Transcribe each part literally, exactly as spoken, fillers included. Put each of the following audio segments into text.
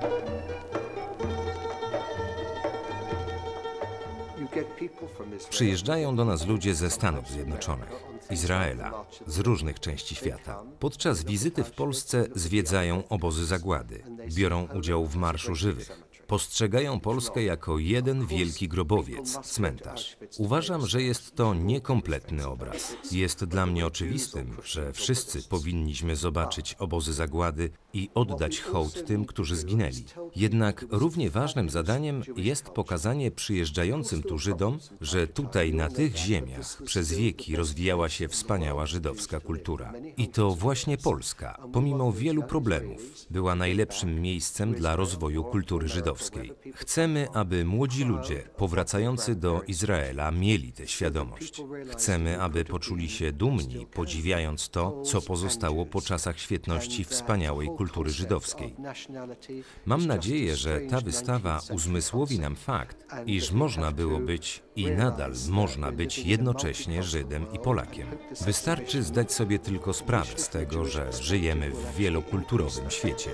Przyjeżdżają do nas ludzie ze Stanów Zjednoczonych, Izraela, z różnych części świata. Podczas wizyty w Polsce zwiedzają obozy zagłady, biorą udział w Marszu Żywych. Postrzegają Polskę jako jeden wielki grobowiec, cmentarz. Uważam, że jest to niekompletny obraz. Jest dla mnie oczywistym, że wszyscy powinniśmy zobaczyć obozy zagłady i oddać hołd tym, którzy zginęli. Jednak równie ważnym zadaniem jest pokazanie przyjeżdżającym tu Żydom, że tutaj na tych ziemiach przez wieki rozwijała się wspaniała żydowska kultura. I to właśnie Polska, pomimo wielu problemów, była najlepszym miejscem dla rozwoju kultury żydowskiej. Chcemy, aby młodzi ludzie powracający do Izraela mieli tę świadomość. Chcemy, aby poczuli się dumni, podziwiając to, co pozostało po czasach świetności wspaniałej kultury żydowskiej. Mam nadzieję, że ta wystawa uzmysłowi nam fakt, iż można było być i nadal można być jednocześnie Żydem i Polakiem. Wystarczy zdać sobie tylko sprawę z tego, że żyjemy w wielokulturowym świecie.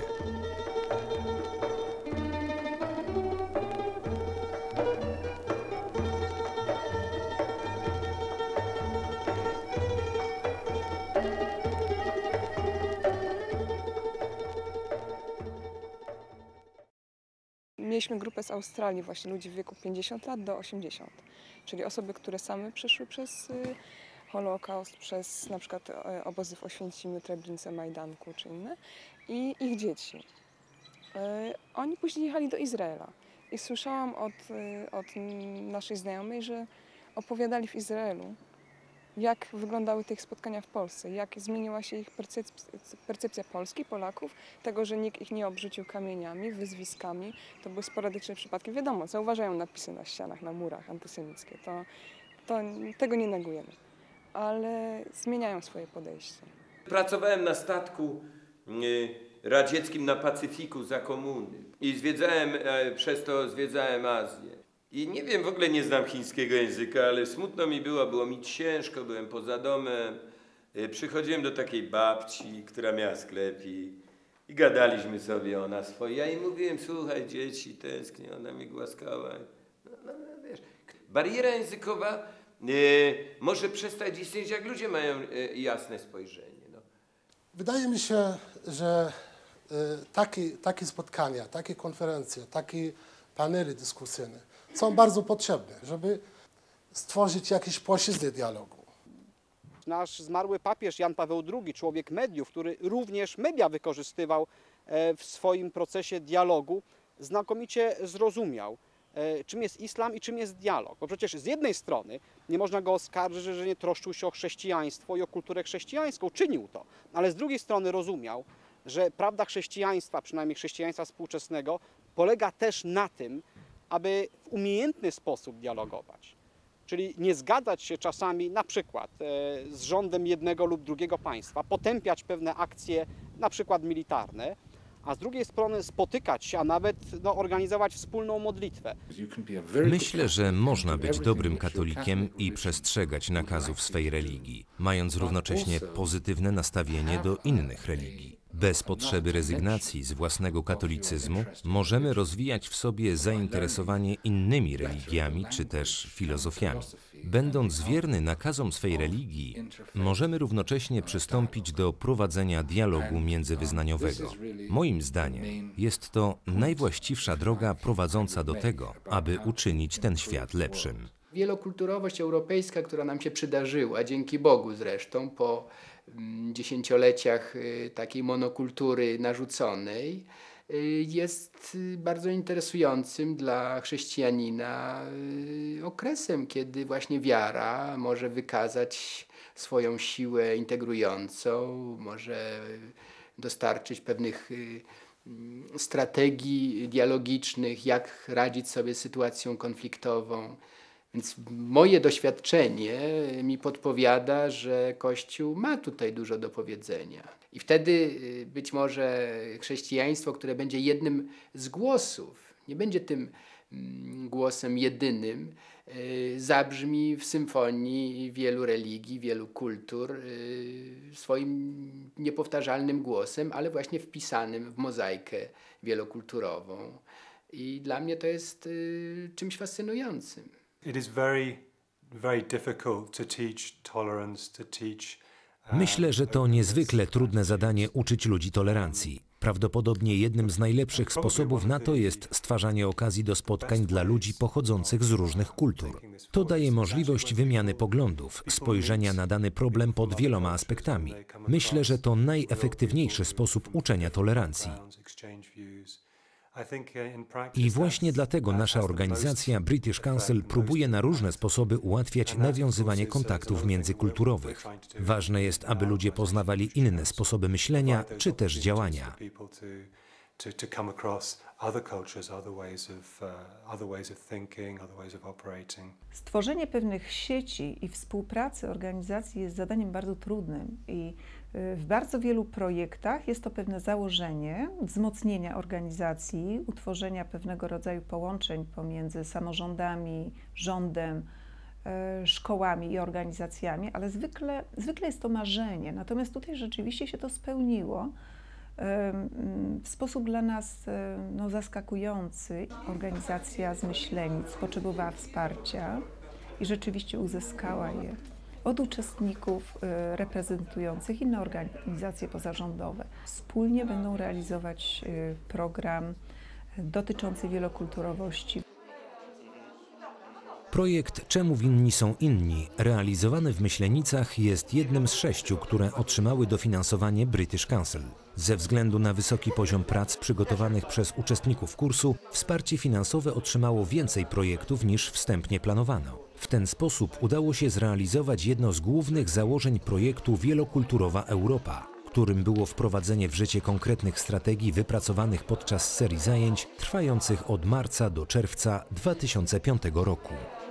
Mieliśmy grupę z Australii, właśnie ludzi w wieku pięćdziesiąt lat do osiemdziesięciu, czyli osoby, które same przeszły przez y, Holokaust, przez na przykład y, obozy w Oświęcimiu, Treblince, Majdanku czy inne i ich dzieci. Y, oni później jechali do Izraela i słyszałam od, y, od naszej znajomej, że opowiadali w Izraelu, jak wyglądały te ich spotkania w Polsce, jak zmieniła się ich percepcja, percepcja Polski, Polaków, tego, że nikt ich nie obrzucił kamieniami, wyzwiskami. To były sporadyczne przypadki. Wiadomo, zauważają napisy na ścianach, na murach antysemickie. To, to, tego nie negujemy, ale zmieniają swoje podejście. Pracowałem na statku radzieckim na Pacyfiku za komuny i zwiedzałem, przez to zwiedzałem Azję. I nie wiem, w ogóle nie znam chińskiego języka, ale smutno mi było, było mi ciężko, byłem poza domem. Przychodziłem do takiej babci, która miała sklep i, i gadaliśmy sobie ona swoje. Ja jej mówiłem, słuchaj dzieci, tęsknię, ona mnie głaskała. No, no, no, wiesz. Bariera językowa e, może przestać istnieć, jak ludzie mają e, jasne spojrzenie. No. Wydaje mi się, że e, takie, takie spotkania, takie konferencje, takie panele dyskusyjne są bardzo potrzebne, żeby stworzyć jakieś płaszczyzny dialogu. Nasz zmarły papież Jan Paweł drugi, człowiek mediów, który również media wykorzystywał w swoim procesie dialogu, znakomicie zrozumiał, czym jest islam i czym jest dialog. Bo przecież z jednej strony nie można go oskarżyć, że nie troszczył się o chrześcijaństwo i o kulturę chrześcijańską, czynił to, ale z drugiej strony rozumiał, że prawda chrześcijaństwa, przynajmniej chrześcijaństwa współczesnego, polega też na tym, aby w umiejętny sposób dialogować. Czyli nie zgadzać się czasami na przykład z rządem jednego lub drugiego państwa, potępiać pewne akcje na przykład militarne, a z drugiej strony spotykać się, a nawet no, organizować wspólną modlitwę. Myślę, że można być dobrym katolikiem i przestrzegać nakazów swej religii, mając równocześnie pozytywne nastawienie do innych religii. Bez potrzeby rezygnacji z własnego katolicyzmu możemy rozwijać w sobie zainteresowanie innymi religiami czy też filozofiami. Będąc wierny nakazom swej religii, możemy równocześnie przystąpić do prowadzenia dialogu międzywyznaniowego. Moim zdaniem jest to najwłaściwsza droga prowadząca do tego, aby uczynić ten świat lepszym. Wielokulturowość europejska, która nam się przydarzyła, dzięki Bogu zresztą, po dziesięcioleciach takiej monokultury narzuconej, jest bardzo interesującym dla chrześcijanina okresem, kiedy właśnie wiara może wykazać swoją siłę integrującą, może dostarczyć pewnych strategii dialogicznych, jak radzić sobie z sytuacją konfliktową. Więc moje doświadczenie mi podpowiada, że Kościół ma tutaj dużo do powiedzenia. I wtedy być może chrześcijaństwo, które będzie jednym z głosów, nie będzie tym głosem jedynym, zabrzmi w symfonii wielu religii, wielu kultur swoim niepowtarzalnym głosem, ale właśnie wpisanym w mozaikę wielokulturową. I dla mnie to jest czymś fascynującym. It is very, very difficult to teach tolerance, to teach. Myślę, że to niezwykle trudne zadanie uczyć ludzi tolerancji. Prawdopodobnie jednym z najlepszych sposobów na to jest stwarzanie okazji do spotkań dla ludzi pochodzących z różnych kultur. To daje możliwość wymiany poglądów, spojrzenia na dany problem pod wieloma aspektami. Myślę, że to najefektywniejszy sposób uczenia tolerancji. I właśnie dlatego nasza organizacja British Council próbuje na różne sposoby ułatwiać nawiązywanie kontaktów międzykulturowych. Ważne jest, aby ludzie poznawali inne sposoby myślenia czy też działania. Stworzenie pewnych sieci i współpracy organizacji jest zadaniem bardzo trudnym i w bardzo wielu projektach jest to pewne założenie wzmocnienia organizacji, utworzenia pewnego rodzaju połączeń pomiędzy samorządami, rządem, szkołami i organizacjami, ale zwykle, zwykle jest to marzenie. Natomiast tutaj rzeczywiście się to spełniło w sposób dla nas no, zaskakujący. Organizacja z Myślenic potrzebowała wsparcia i rzeczywiście uzyskała je od uczestników reprezentujących inne organizacje pozarządowe. Wspólnie będą realizować program dotyczący wielokulturowości. Projekt Czemu winni są inni, realizowany w Myślenicach, jest jednym z sześciu, które otrzymały dofinansowanie British Council. Ze względu na wysoki poziom prac przygotowanych przez uczestników kursu, wsparcie finansowe otrzymało więcej projektów niż wstępnie planowano. W ten sposób udało się zrealizować jedno z głównych założeń projektu Wielokulturowa Europa, którym było wprowadzenie w życie konkretnych strategii wypracowanych podczas serii zajęć trwających od marca do czerwca dwa tysiące piątego roku.